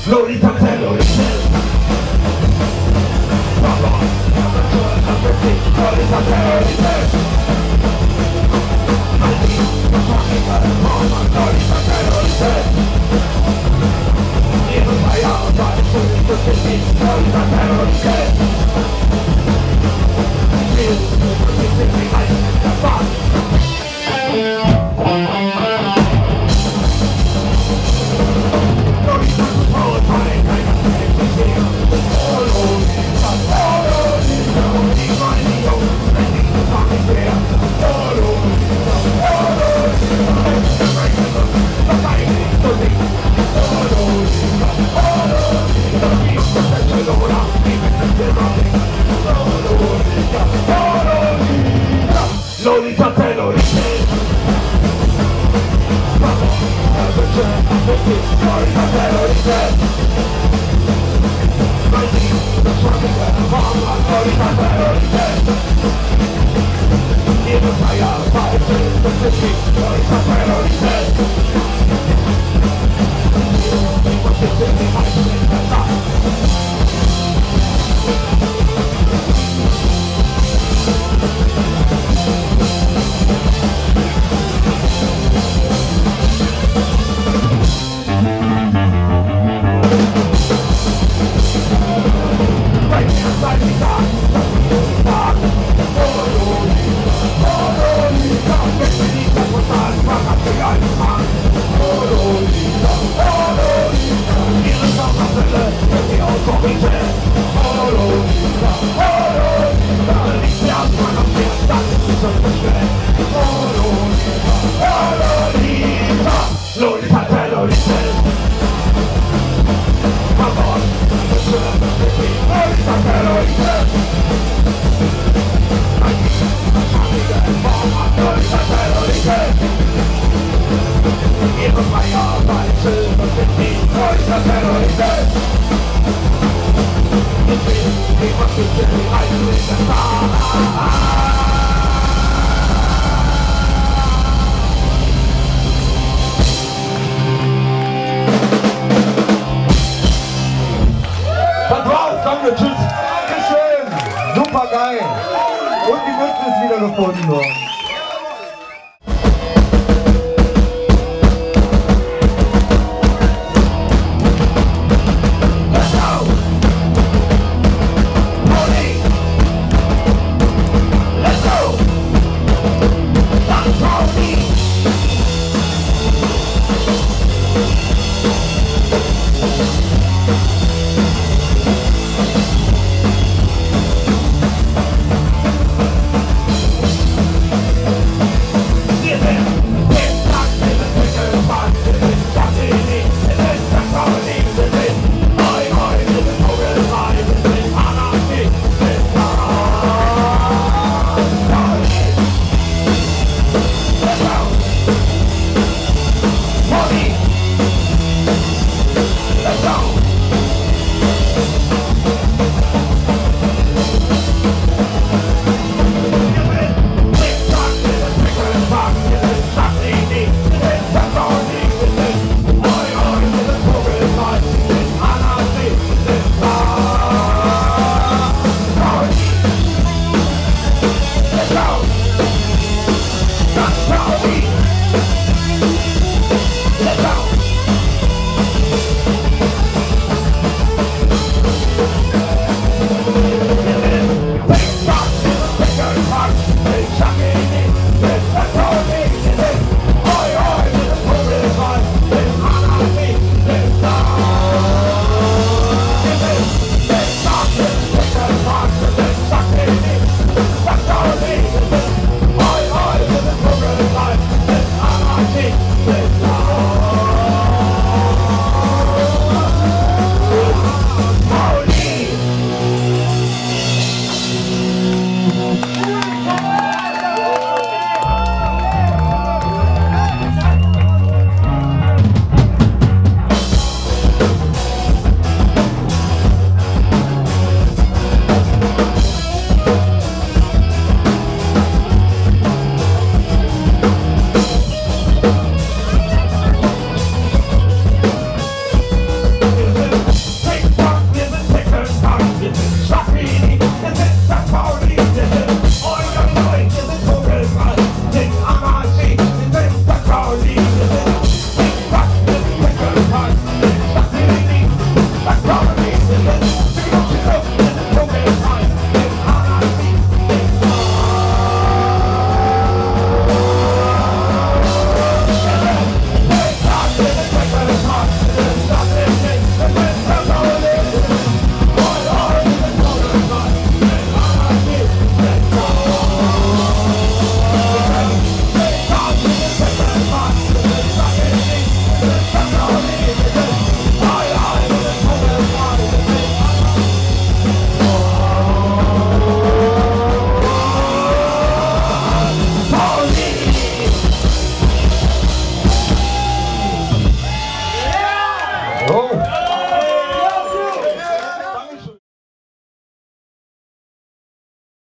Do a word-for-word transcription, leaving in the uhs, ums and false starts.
Lolita terroristen. Mamma, amateur, amateur, Lolita terroristen. Alltid, jag tar mig för en mamma, Lolita terroristen. Genom vad jag tar, så är det precis, Lolita terroristen. Vill, vill, vill, vill, vill, fan. Lolita terroristen. Lolita terroristen. Lolita terroristen. Genom vad jag tar, så är det precis, Lolita terroristen. Vi måste se mig här som en vänta. Lolita terroristen. Mamma, amateur, Lolita terroristen. Mamma, Lolita terroristen. Genom vad jag tar, så är det precis, Lolita terroristen. Vi måste se mig här som en vänta. Tschüss. Dankeschön. Super geil. Und die Mütze ist wieder gefunden worden. Let's go!